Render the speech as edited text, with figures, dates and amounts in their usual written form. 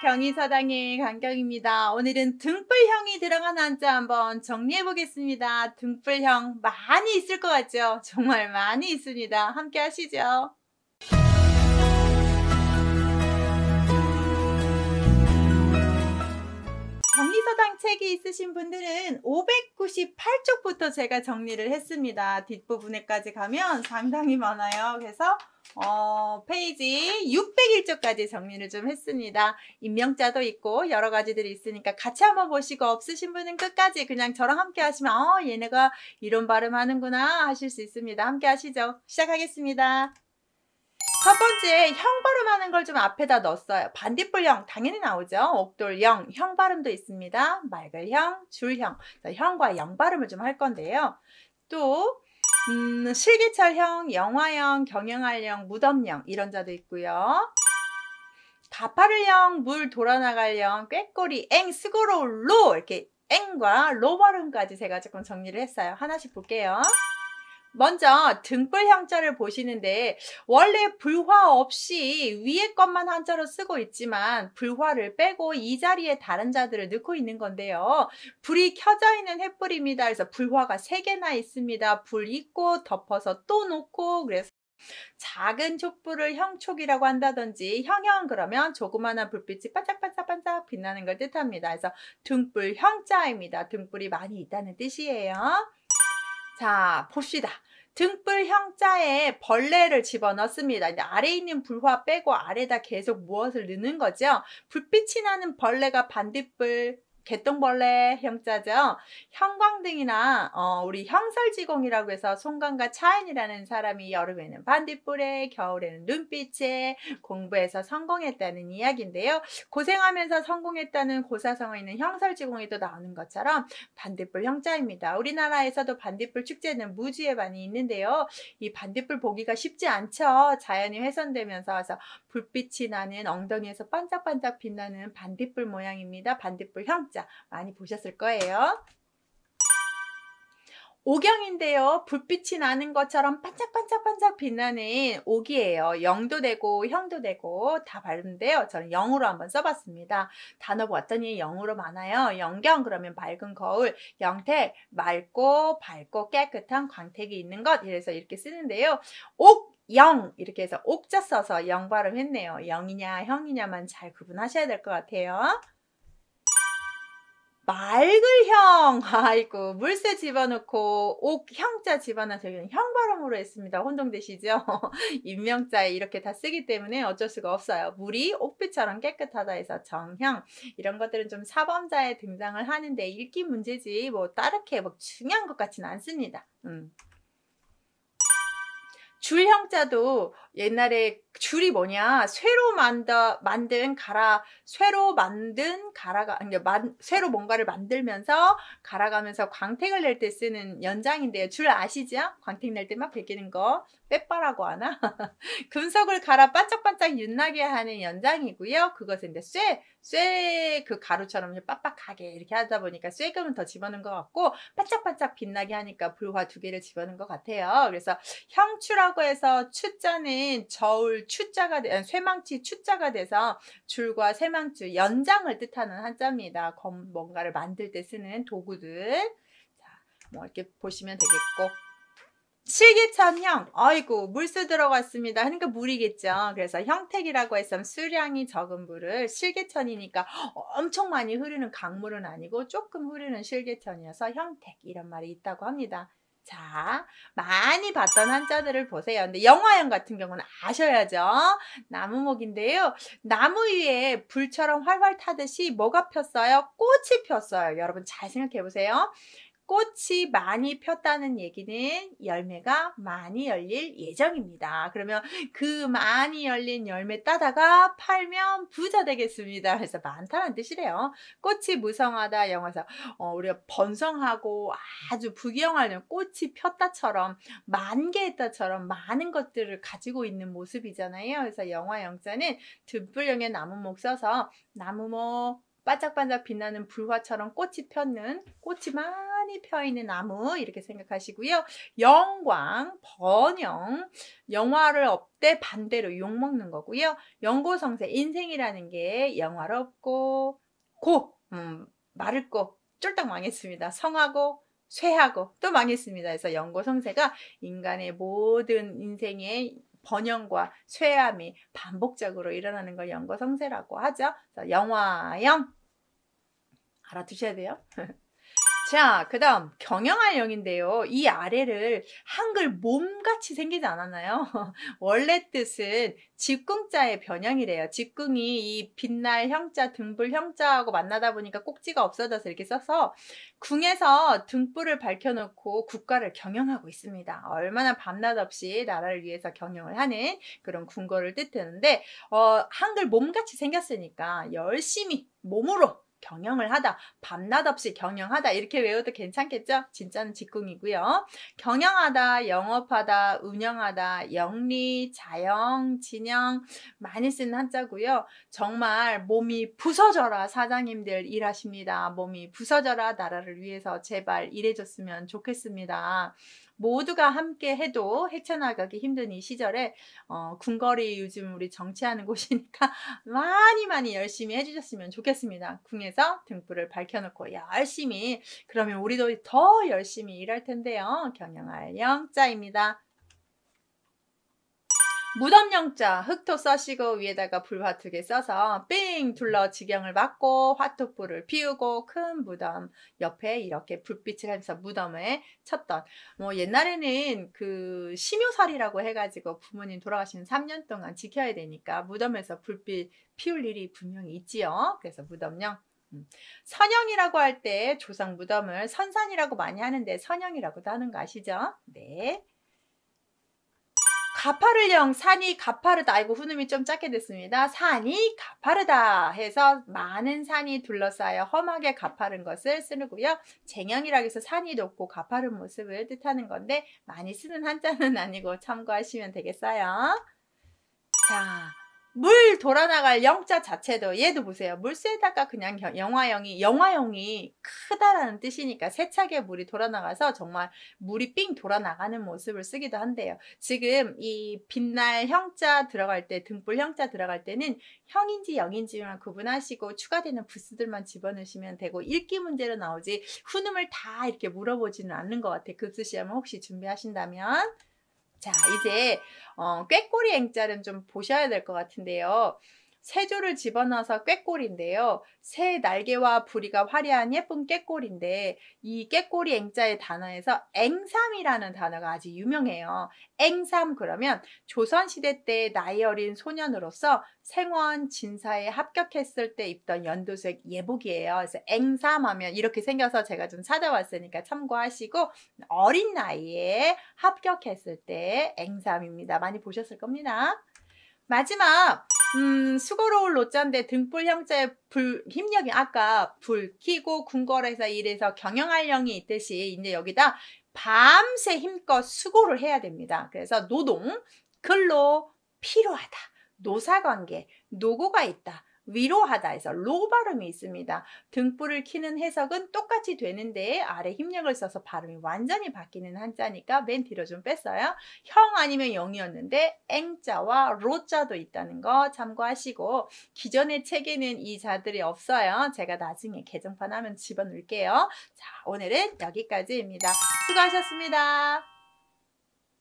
경희서당의 강경입니다. 오늘은 등불형이 들어간 한자 한번 정리해 보겠습니다. 등불형 많이 있을 것 같죠? 정말 많이 있습니다. 함께 하시죠. 경희서당 책이 있으신 분들은 598쪽부터 제가 정리를 했습니다. 뒷부분에까지 가면 상당히 많아요. 그래서 페이지 601쪽까지 정리를 좀 했습니다. 임명자도 있고 여러 가지들이 있으니까 같이 한번 보시고, 없으신 분은 끝까지 그냥 저랑 함께 하시면 얘네가 이런 발음하는구나 하실 수 있습니다. 함께 하시죠. 시작하겠습니다. 첫 번째, 형 발음하는 걸 좀 앞에다 넣었어요. 반딧불형 당연히 나오죠. 옥돌형, 형 발음도 있습니다. 맑을형, 줄형, 형과 영 발음을 좀 할 건데요. 또 실기철형, 영화형, 경영할형, 무덤형 이런 자도 있고요. 가파를형, 물 돌아나갈형, 꾀꼬리, 앵, 스고로, 로 이렇게 앵과 로 발음까지 제가 조금 정리를 했어요. 하나씩 볼게요. 먼저 등불 형자를 보시는데, 원래 불화 없이 위에 것만 한자로 쓰고 있지만 불화를 빼고 이 자리에 다른 자들을 넣고 있는 건데요. 불이 켜져 있는 횃불입니다. 그래서 불화가 3개나 있습니다. 불 있고 덮어서 또 놓고, 그래서 작은 촛불을 형촉이라고 한다든지, 형형 그러면 조그마한 불빛이 반짝반짝반짝 빛나는 걸 뜻합니다. 그래서 등불 형자입니다. 등불이 많이 있다는 뜻이에요. 자, 봅시다. 등불 형자에 벌레를 집어넣습니다. 이제 아래에 있는 불화 빼고 아래에다 계속 무엇을 넣는 거죠. 불빛이 나는 벌레가 반딧불, 개똥벌레 형자죠. 형광등이나 우리 형설지공이라고 해서 송강과 차인이라는 사람이 여름에는 반딧불에, 겨울에는 눈빛에 공부해서 성공했다는 이야기인데요. 고생하면서 성공했다는 고사성어 있는 형설지공이 또 나오는 것처럼 반딧불 형자입니다. 우리나라에서도 반딧불 축제는 무지에 많이 있는데요. 이 반딧불 보기가 쉽지 않죠. 자연이 훼손되면서 와서 불빛이 나는 엉덩이에서 반짝반짝 빛나는 반딧불 모양입니다. 반딧불 형자 많이 보셨을 거예요. 오경인데요. 불빛이 나는 것처럼 반짝반짝반짝 빛나는 옥이에요. 영도 되고 형도 되고 다 밝은데요. 저는 영으로 한번 써봤습니다. 단어 봤더니 영으로 많아요. 영경 그러면 맑은 거울, 영택 맑고 밝고 깨끗한 광택이 있는 것, 이래서 이렇게 쓰는데요. 옥 영 이렇게 해서 옥자 써서 영 발음했네요. 영이냐 형이냐만 잘 구분하셔야 될 것 같아요. 맑을형, 아이고 물새 집어넣고 옥 형자 집어넣어서 여기는 형 발음으로 했습니다. 혼동되시죠? 임명자에 이렇게 다 쓰기 때문에 어쩔 수가 없어요. 물이 옥빛처럼 깨끗하다 해서 정형, 이런 것들은 좀 사범자에 등장을 하는데 읽기 문제지 뭐 따르게 뭐 중요한 것 같지는 않습니다. 줄형자도 옛날에 줄이 뭐냐, 쇠로 만든 가라, 쇠로 만든 가라가, 쇠로 뭔가를 만들면서 갈아가면서 광택을 낼 때 쓰는 연장인데요. 줄 아시죠? 광택 낼 때 막 베끼는 거 빼빠라고 하나? 금속을 갈아 반짝반짝 윤나게 하는 연장이고요. 그것은 이제 쇠 그 가루처럼 빡빡하게 이렇게 하다 보니까 쇠금은 더 집어넣은 것 같고, 반짝반짝 빛나게 하니까 불화 2개를 집어넣은 것 같아요. 그래서 형추라고 해서 추자는 저울 추자가 쇠망치 추자가 돼서 줄과 쇠망추 연장을 뜻하는 한자입니다. 뭔가를 만들 때 쓰는 도구들. 자, 뭐 이렇게 보시면 되겠고. 실기천형, 아이고 물수 들어갔습니다. 그러니까 물이겠죠. 그래서 형택이라고 해서 수량이 적은 물을, 실기천이니까 엄청 많이 흐르는 강물은 아니고 조금 흐르는 실기천이어서 형택, 이런 말이 있다고 합니다. 자, 많이 봤던 한자들을 보세요. 근데 영화형 같은 경우는 아셔야죠. 나무목인데요. 나무 위에 불처럼 활활 타듯이 뭐가 폈어요? 꽃이 폈어요. 여러분 잘 생각해 보세요. 꽃이 많이 폈다는 얘기는 열매가 많이 열릴 예정입니다. 그러면 그 많이 열린 열매 따다가 팔면 부자 되겠습니다. 그래서 많다는 뜻이래요. 꽃이 무성하다 영어에서 우리가 번성하고 아주 부귀영화는 꽃이 폈다처럼, 만개했다처럼 많은 것들을 가지고 있는 모습이잖아요. 그래서 영화 영자는 등불형의 나무목 써서 나무목 반짝반짝 빛나는 불화처럼 꽃이 많이 펴있는 나무 이렇게 생각하시고요. 영광, 번영, 영화를 없대 반대로 욕먹는 거고요. 영고성세, 인생이라는 게 영화롭고 마르고 쫄딱 망했습니다. 성하고 쇠하고 또 망했습니다. 그래서 영고성세가 인간의 모든 인생의 번영과 쇠함이 반복적으로 일어나는 걸 영고성세라고 하죠. 영화영 알아두셔야 돼요. 자, 그 다음 경영할 영인데요. 이 아래를 한글 몸같이 생기지 않았나요? 원래 뜻은 직궁자의 변형이래요. 직궁이 이 빛날 형자, 등불 형자하고 만나다 보니까 꼭지가 없어져서 이렇게 써서 궁에서 등불을 밝혀놓고 국가를 경영하고 있습니다. 얼마나 밤낮 없이 나라를 위해서 경영을 하는 그런 궁궐을 뜻하는데 한글 몸같이 생겼으니까 열심히 몸으로 경영을 하다, 밤낮 없이 경영하다 이렇게 외워도 괜찮겠죠? 진짜는 직궁이고요. 경영하다, 영업하다, 운영하다, 영리, 자영, 진영 많이 쓰는 한자고요. 정말 몸이 부서져라 사장님들 일하십니다. 몸이 부서져라 나라를 위해서 제발 일해줬으면 좋겠습니다. 모두가 함께 해도 헤쳐나가기 힘든 이 시절에 궁궐이 요즘 우리 정치하는 곳이니까 많이 열심히 해주셨으면 좋겠습니다. 궁에서 등불을 밝혀놓고 열심히 그러면 우리도 더 열심히 일할 텐데요. 경영할 영자입니다. 무덤영자 흑토 써시고 위에다가 불화 2개 써서 삥 둘러 지경을 받고 화토불을 피우고 큰 무덤 옆에 이렇게 불빛을 하면서 무덤에 쳤던 옛날에는 그 심요살이라고 해가지고 부모님 돌아가시는 3년 동안 지켜야 되니까 무덤에서 불빛 피울 일이 분명히 있지요. 그래서 무덤영. 선영이라고 할 때 조상 무덤을 선산이라고 많이 하는데 선영이라고도 하는 거 아시죠? 네. 가파르령 산이 가파르다. 아이고 훈음이 좀 짧게 됐습니다. 산이 가파르다 해서 많은 산이 둘러싸여 험하게 가파른 것을 쓰고요. 쟁영이라고 해서 산이 높고 가파른 모습을 뜻하는 건데 많이 쓰는 한자는 아니고 참고하시면 되겠어요. 자, 물 돌아나갈 영자 자체도 얘도 보세요. 물새에다가 그냥 영화영이 크다라는 뜻이니까 세차게 물이 돌아나가서 정말 물이 삥 돌아나가는 모습을 쓰기도 한대요. 지금 이 빛날 형자 들어갈 때 등불 형자 들어갈 때는 형인지 영인지만 구분하시고 추가되는 부스들만 집어넣으시면 되고 읽기 문제로 나오지 훈음을 다 이렇게 물어보지는 않는 것 같아요. 급수시험을 혹시 준비하신다면. 자, 이제 꾀꼬리 앵자는 좀 보셔야 될 것 같은데요. 세 줄을 집어넣어서 꾀꼬리인데요. 새 날개와 부리가 화려한 예쁜 꾀꼬리인데 이 꾀꼬리 앵자의 단어에서 앵삼이라는 단어가 아주 유명해요. 앵삼 그러면 조선시대 때 나이 어린 소년으로서 생원 진사에 합격했을 때 입던 연도색 예복이에요. 그래서 앵삼 하면 이렇게 생겨서 제가 좀 찾아왔으니까 참고하시고 어린 나이에 합격했을 때 앵삼입니다. 많이 보셨을 겁니다. 마지막 수고로울 노자인데 등불 형자의 힘력이 아까 불 켜고 궁궐에서 일해서 경영할 영이 있듯이 이제 여기다 밤새 힘껏 수고를 해야 됩니다. 그래서 노동, 근로, 필요하다, 노사관계, 노고가 있다, 위로하다 해서 로 발음이 있습니다. 등불을 켜는 해석은 똑같이 되는데 아래 힘력을 써서 발음이 완전히 바뀌는 한자니까 맨 뒤로 좀 뺐어요. 형 아니면 영이었는데 앵자와 로자도 있다는 거 참고하시고 기존의 책에는 이 자들이 없어요. 제가 나중에 개정판 하면 집어넣을게요. 자, 오늘은 여기까지입니다. 수고하셨습니다.